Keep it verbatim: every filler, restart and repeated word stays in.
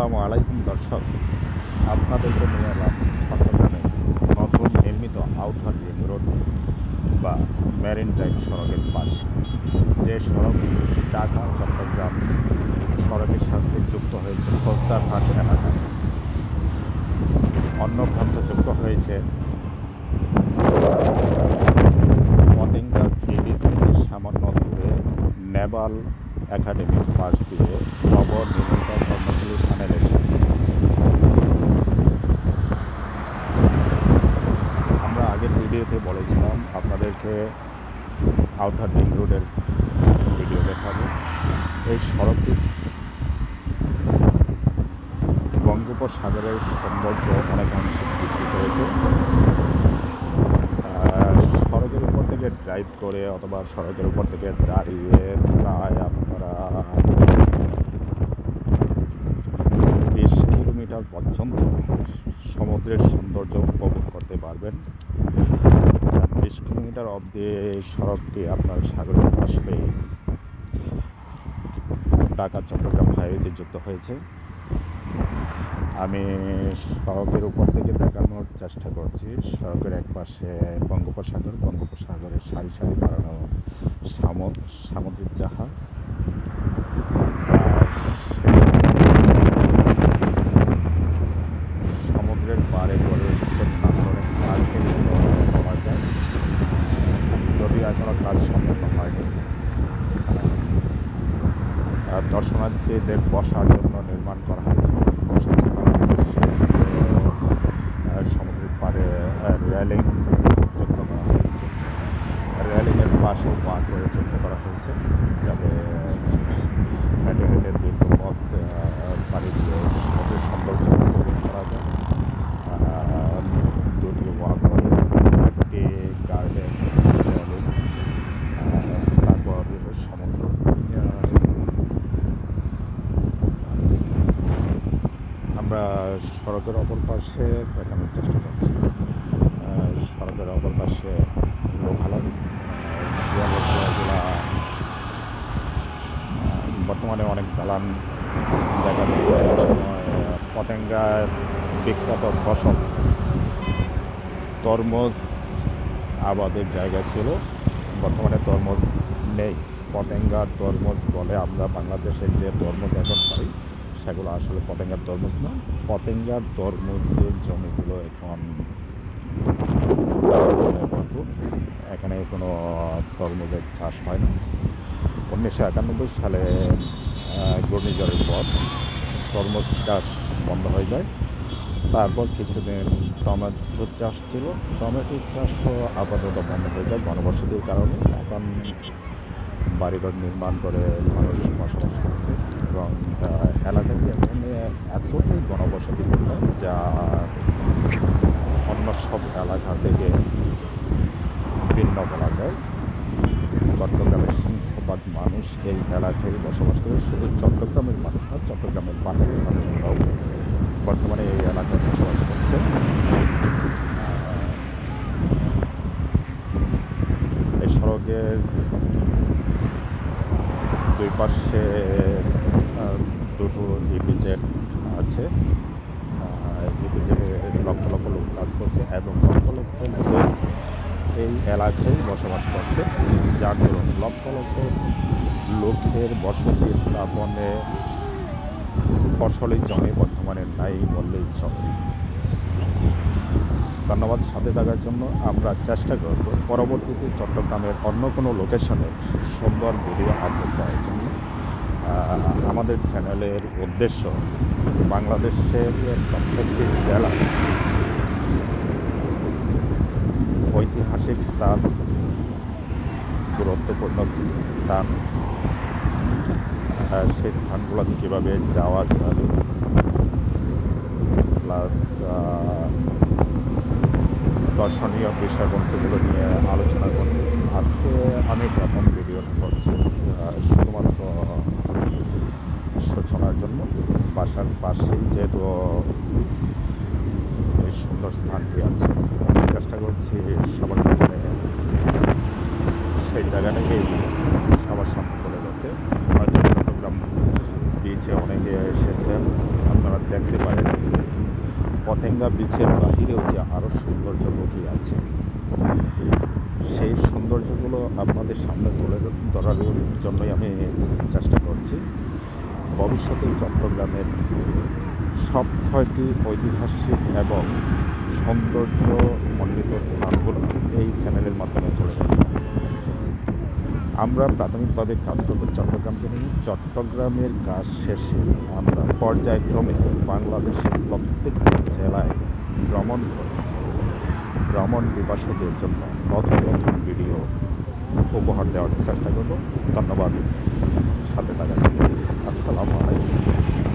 আসসালামু আলাইকুম দর্শক, আপনাদেরকে নিয়ে এলাম চট্টগ্রামে নতুন নির্মিত আউটার রিং রোড বা মেরিন ড্রাইভ সড়কের পাশে যে সড়ক ঢাকা চট্টগ্রাম সড়কের সাথে যুক্ত হয়েছে fouzderhat এলাকায়। অন্য প্রান্তে যুক্ত হয়েছে পতেঙ্গা সি বিচ থেকে সামান্য দূরে নেভাল একাডেমির পাশ দিয়ে নবনির্মিত কর্ণফুলী টানেলের সাথে। আমরা আগের ভিডিওতে বলেছিলাম আপনাদেরকে আউটার রিং রোডের ভিডিও দেখাবো। এই সড়কটি বঙ্গোপসাগরের সৌন্দর্য অনেকাংশে বৃদ্ধি করেছে। সড়কের উপর থেকে ড্রাইভ করে অথবা সড়কের উপর থেকে দাঁড়িয়ে প্রায় আপনারা বিশ কিলোমিটার পর্যন্ত সমুদ্রের সৌন্দর্য উপভোগ করতে পারবেন। বিশ কিলোমিটার অবধি এই সড়কটি আপনার সাগরের পাশে ঢাকা চট্টগ্রাম হাইওয়েতে যুক্ত হয়েছে। আমি সড়কের উপর থেকে দেখানোর চেষ্টা করছি। সড়কের এক পাশে বঙ্গোপসাগর, বঙ্গোপসাগরের সারি সারি বাড়ানো সামুদ্রিক জাহাজ, সমুদ্রের পাড়ে করে নান্দনিক পার্কের পাওয়া যায়, যদিও এখনও কাজ সম্পন্ন হয়নি। দর্শনার্থীদের বসার জন্য নির্মাণ করা হয়েছে সমুদ্রের পাড়ে রেলিং যুক্ত করা হয়েছে। রেলিংয়ের পাশেও পার করে যুক্ত করা হয়েছে, যাতে হেঁটে হেঁটে দীর্ঘ পথ পাড়ি দিয়ে সমুদ্রের সৌন্দর্য উপভোগ করা যায়। দুটি ওয়াক করে একটি গার্ডেন, রেলিং, তারপর সমুদ্র। আমরা সড়কের অপর পাশে দেখানোর চেষ্টা করছি। সড়কের অপর পাশে লোকালয় যেগুলা বর্তমানে অনেক দালান দেখা যায়। সময় পতেঙ্গার বিখ্যাত ফসল তরমুজ আবাদের জায়গা ছিল, বর্তমানে তরমুজ নেই। পতেঙ্গার তরমুজ বলে আমরা বাংলাদেশের যে তরমুজ এখন পাই সেগুলো আসলে পতেঙ্গার তরমুজ না। পতেঙ্গার তরমুজের জমিগুলো এখন এখানে কোনো তরমুজের চাষ হয় না। উনিশশো একানব্বই সালে ঘূর্ণিঝড়ের পর তরমুজ চাষ বন্ধ হয়ে যায়। তারপর কিছুদিন টমেটো চাষ ছিল, টমেটো চাষও আপাতত বন্ধ হয়ে যায় ঘনবসতির কারণে। এখন বাড়িঘর নির্মাণ করে মানুষ বসবাস করছে এবং এলাকাটি এখানে এতটাই ঘনবসতিপূর্ণ যা অন্য সব এলাকা থেকে ভিন্ন বলা যায়। চট্টগ্রামের সিংহভাগ মানুষ এই এলাকায় বসবাস করে। শুধু চট্টগ্রামের মানুষ না, চট্টগ্রামের বাইরের মানুষরাও বর্তমানে এই এলাকায় বসবাস করছে। এই সড়কের দুই পাশে দুটো ইপিজেড আছে। ইপিজেডে লক্ষ লক্ষ লোক কাজ করছে এবং লক্ষ লক্ষ লোক এই এলাকায় বসবাস করছে, যার দরুন লক্ষ লক্ষ লোকের বসতি স্থাপনে ফসলের জমি বর্তমানে নাই বললেই চলে। ধন্যবাদ সাথে থাকার জন্য। আমরা চেষ্টা করব পরবর্তীতে চট্টগ্রামের অন্য কোনো লোকেশনের সুন্দর ভিডিও আপলোড করার জন্য। আমাদের চ্যানেলের উদ্দেশ্য বাংলাদেশের প্রত্যেকটি জেলা ঐতিহাসিক স্থান, গুরুত্বপূর্ণ স্থান, সেই স্থানগুলোতে কীভাবে যাওয়া যাবে, প্লাস দর্শনীয় বিষয়বস্তুগুলো নিয়ে আলোচনা করছি। আজকে আমি প্রথম ভিডিওটা করছি শুধুমাত্র সূচনার জন্য। বাসার পাশেই যেহেতু এই সুন্দর স্থানটি আছে, চেষ্টা করছি সবার সামনে সেই জায়গাটাকেই সবার সামনে তুলে ধরতে। হয়তো চট্টগ্রাম বিচে অনেকে এসেছেন, আপনারা দেখতে পারেন পতেঙ্গা বিচের বাহিরেও যে আরও সৌন্দর্য লুকিয়ে আছে, সেই সৌন্দর্যগুলো আপনাদের সামনে তুলে ধরার জন্যই আমি চেষ্টা করছি। ভবিষ্যতে চট্টগ্রামের সব ছয়টি ঐতিহাসিক এবং সৌন্দর্যমণ্ডিত স্থানগুলো এই চ্যানেলের মাধ্যমে তুলে ধরব। আমরা প্রাথমিকভাবে কাজ করব চট্টগ্রামকে নিয়ে। চট্টগ্রামের কাজ শেষে আমরা পর্যায়ক্রমে বাংলাদেশের প্রত্যেকটি জেলায় ভ্রমণ করে ভ্রমণ পিপাসুদের জন্য নতুন নতুন ভিডিও উপহার দেওয়ার চেষ্টা করব। ধন্যবাদ সাথে থাকার জন্য। আসসালামু আলাইকুম।